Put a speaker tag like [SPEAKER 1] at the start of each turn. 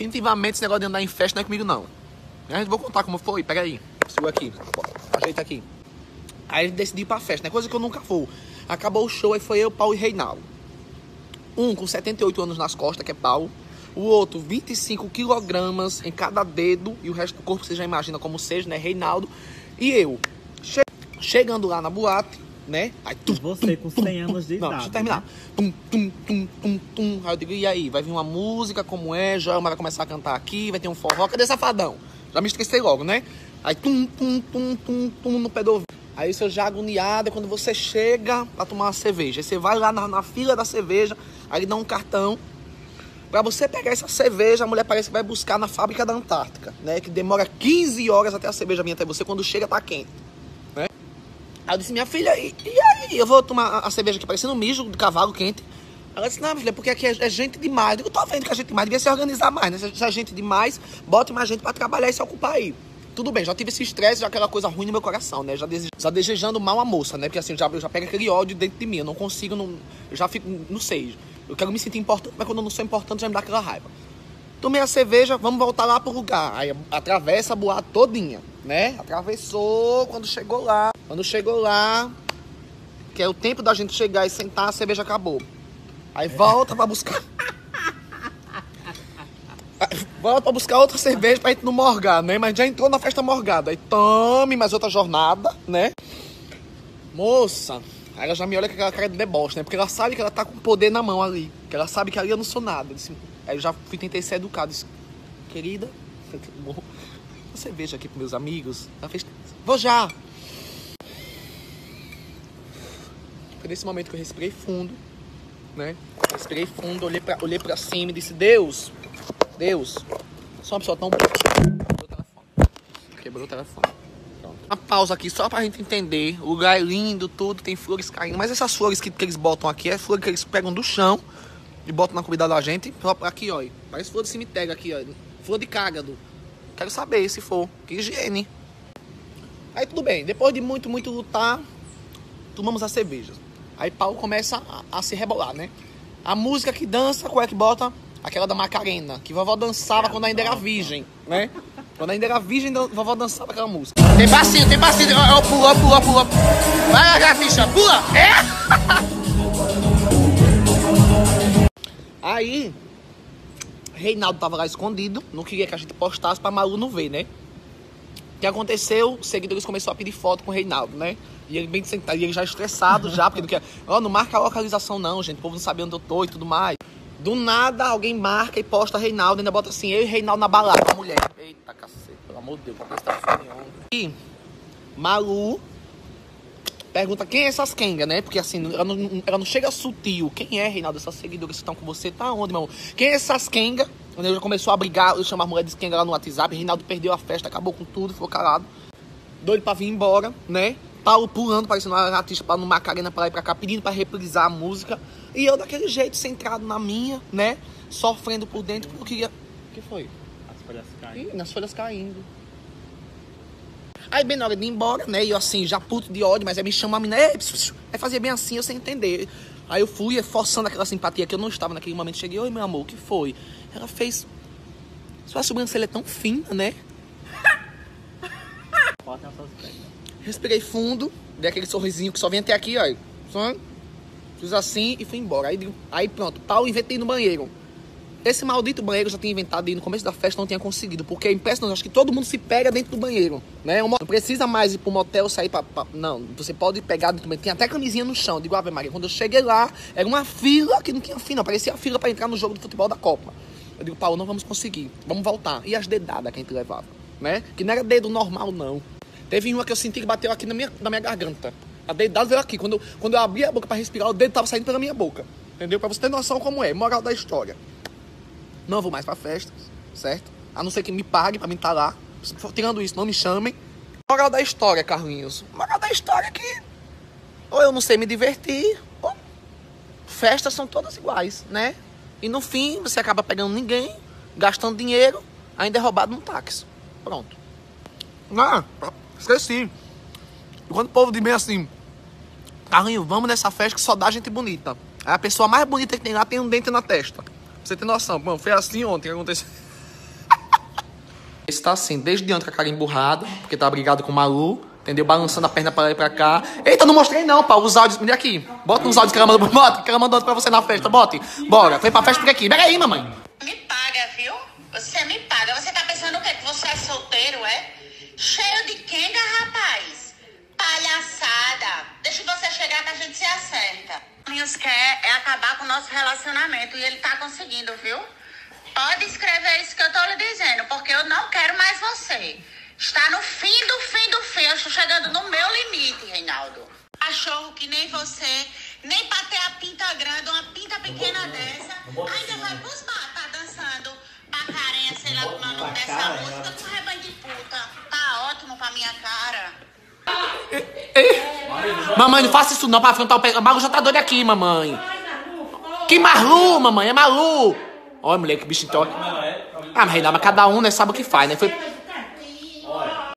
[SPEAKER 1] definitivamente esse negócio de andar em festa não é comigo, não. A gente vou contar como foi, pega aí. Segura aqui, ajeita aqui. Aí ele decidiu ir pra festa, né? Coisa que eu nunca vou. Acabou o show, aí foi eu, Paulo e Reinaldo. Um com 78 anos nas costas, que é Paulo. O outro, 25 quilogramas em cada dedo. E o resto do corpo você já imagina como seja, né? Reinaldo. E eu. Chegando lá na boate, né? Aí,
[SPEAKER 2] você com 100 anos de idade.
[SPEAKER 1] Não, deixa eu terminar. Né? Aí eu digo, e aí? Vai vir uma música, como é? Joelma vai começar a cantar aqui, vai ter um forró. Cadê Safadão? Já me estressei logo, né? Aí, no pé do ouvido. Aí você já agoniado, é quando você chega pra tomar uma cerveja. Aí você vai lá na fila da cerveja, aí dá um cartão. Pra você pegar essa cerveja, a mulher parece que vai buscar na fábrica da Antártica, né? Que demora 15 horas até a cerveja vir até você, quando chega tá quente, né? Aí eu disse, minha filha, e aí? Eu vou tomar a cerveja aqui parecendo um mijo de cavalo quente. Ela disse, não, minha filha, porque aqui é gente demais. Eu digo, tô vendo que é gente demais, devia se organizar mais, né? Se é gente demais, bote mais gente pra trabalhar e se ocupar aí. Tudo bem, já tive esse estresse, já aquela coisa ruim no meu coração, né? Já desejando mal a moça, né? Porque assim, eu já pego aquele ódio dentro de mim, eu não consigo, eu já fico, não sei. Eu quero me sentir importante, mas quando eu não sou importante já me dá aquela raiva. Tomei a cerveja, vamos voltar lá pro lugar. Aí atravessa a boate todinha, né? Atravessou, quando chegou lá, que é o tempo da gente chegar e sentar, a cerveja acabou. Aí volta pra buscar... Volta pra buscar outra cerveja pra gente não morgar, né? Mas já entrou na festa morgada. Aí tome mais outra jornada, né? Moça, aí ela já me olha com aquela cara de deboche, né? Porque ela sabe que ela tá com poder na mão ali. Que ela sabe que ali eu não sou nada. Aí eu já tentei ser educado. Disse, querida, você veja aqui pros meus amigos. Ela fez, vou já. Foi nesse momento que eu respirei fundo, né? Respirei fundo, olhei pra cima e disse, Deus, sou uma pessoa tão boa. Quebrou o telefone. Pronto. Uma pausa aqui só pra gente entender. O lugar é lindo, tudo, tem flores caindo. Mas essas flores que eles botam aqui é flor que eles pegam do chão e botam na comida da gente. Aqui, ó. Parece flor de cemitério aqui, ó. Flor de cágado. Quero saber se for. Que higiene. Aí tudo bem. Depois de muito lutar, tomamos a cerveja. Aí Paulo começa a se rebolar, né? A música que dança, qual é que bota? Aquela da Macarena, que vovó dançava quando ainda era virgem, né? Quando ainda era virgem, vovó dançava aquela música. Tem passinho. Ó, pula. Vai, Gaficha, pula! É! Aí, Reinaldo tava lá escondido, não queria que a gente postasse pra Malu não ver, né? O que aconteceu? Os seguidores começaram a pedir foto com o Reinaldo, né? E ele bem sentado, e ele já estressado já, porque não quer... Ó, não marca a localização não, gente, o povo não sabe onde eu tô e tudo mais. Do nada, alguém marca e posta Reinaldo, ainda bota assim, eu e Reinaldo na balada com a mulher. Eita, cacete, pelo amor de Deus, pra prestar fome ontem. E Malu pergunta quem é essas Kenga, né? Porque assim, ela não chega sutil. Quem é, Reinaldo? Essas seguidoras que estão com você, tá onde, meu amor? Quem é essas Kenga? Quando ele já começou a brigar, eu chamo a mulher de Kenga lá no WhatsApp, Reinaldo perdeu a festa, acabou com tudo, ficou calado. Doido pra vir embora, né? Paulo pulando, parecendo uma artista pra no Macarena pra lá e pra cá, pedindo pra reprisar a música. E eu daquele jeito, centrado na minha, né? Sofrendo por dentro, porque eu queria... O que foi?
[SPEAKER 2] As folhas caindo.
[SPEAKER 1] As folhas caindo. Aí bem na hora de ir embora, né? E eu assim, já puto de ódio, mas aí me chama a menina. Aí fazia bem assim, eu sem entender. Aí eu fui forçando aquela simpatia que eu não estava naquele momento. Cheguei, oi meu amor, o que foi? Ela fez... Sua sobrancelha é tão fina, né? Respirei fundo, dei aquele sorrisinho que só vem até aqui, ó. Só fiz assim e fui embora. Aí pronto, Paulo inventei no banheiro. Esse maldito banheiro eu já tinha inventado e no começo da festa não tinha conseguido. Porque é impressionante, acho que todo mundo se pega dentro do banheiro, né? Não precisa mais ir pro motel, sair pra... Não, você pode pegar dentro do banheiro. Tinha até camisinha no chão. Eu digo, Ave Maria, quando eu cheguei lá, era uma fila que não tinha fim, não. Parecia a fila pra entrar no jogo de futebol da Copa. Eu digo, Paulo, não vamos conseguir, vamos voltar. E as dedadas que a gente levava, né? Que não era dedo normal, não. Teve uma que eu senti que bateu aqui na minha garganta. A dedada veio aqui. Quando eu abri a boca pra respirar, o dedo tava saindo pela minha boca. Entendeu? Pra você ter noção como é. Moral da história. Não vou mais pra festas, certo? A não ser que me pague pra mim estar lá. Tirando isso, não me chamem. Moral da história, Carlinhos. Moral da história é que... Ou eu não sei me divertir, ou... Festas são todas iguais, né? E no fim, você acaba pegando ninguém, gastando dinheiro, ainda é roubado num táxi. Pronto. Ah, esqueci. Quando o povo diz bem assim, Carlinhos, vamos nessa festa que só dá gente bonita. Aí a pessoa mais bonita que tem lá tem um dente na testa. Pra você ter noção. Bom, foi assim ontem que aconteceu. Esse tá assim, desde ontem com a cara emburrada, porque tá brigado com o Malu, entendeu? Balançando a perna pra lá e pra cá. Eita, não mostrei não, pá, os áudios. Me dê aqui. Bota uns áudios que ela mandou, bota, que ela mandou pra você na festa, bote. Bora, foi pra festa por aqui. Pega aí, mamãe.
[SPEAKER 3] Me paga, viu? Você me paga. Você tá pensando o quê? Que você é solteiro, é? Cheio de quenga, rapaz. Palhaçada. Deixa você chegar que a gente se acerta. O Carlinhos quer é acabar com o nosso relacionamento e ele tá conseguindo, viu? Pode escrever isso que eu tô lhe dizendo, porque eu não quero mais você. Está no fim do fim do fim. Eu estou chegando no meu limite, Reinaldo. Cachorro que nem você, nem pra ter a pinta grande, uma pinta pequena dessa, ainda vai pros bar, tá dançando Pacarenha, sei lá como é o nome dessa música, com rebanho de puta. Tá ótimo pra minha cara.
[SPEAKER 1] Mamãe, não faça isso não pra afrontar o pé. A Malu já tá doida aqui, mamãe. Que Malu, mamãe, é Malu. Olha, mulher, que bicho então. Ah, mas Reinaldo, mas cada um, né, sabe o que faz, né? Foi...